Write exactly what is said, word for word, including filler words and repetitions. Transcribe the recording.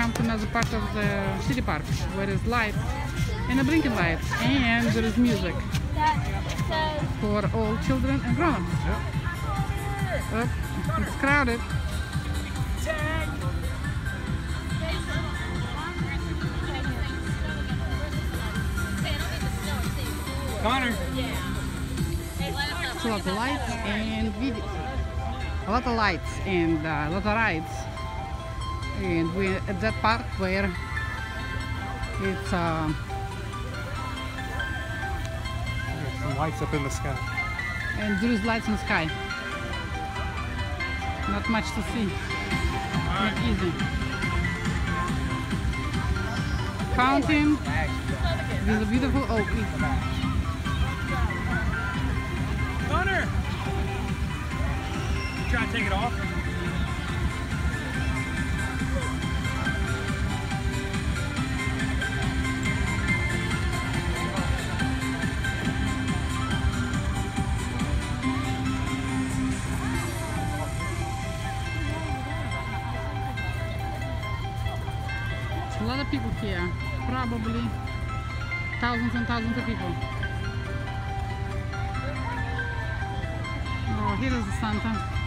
something as a part of the city park where there's lights and a blinking light, and there is music for all children and grown-ups. Yep. Oh, it's crowded. Connor. It's a lot of lights and video. A lot of lights and uh, a lot of rides. And we're at that part where it's uh, There's some lights up in the sky. and there is lights in the sky. Not much to see. Not easy. Fountain with a beautiful oak. Connor! You trying to take it off? A lot of people here, probably thousands and thousands of people. Oh, here is the Santa.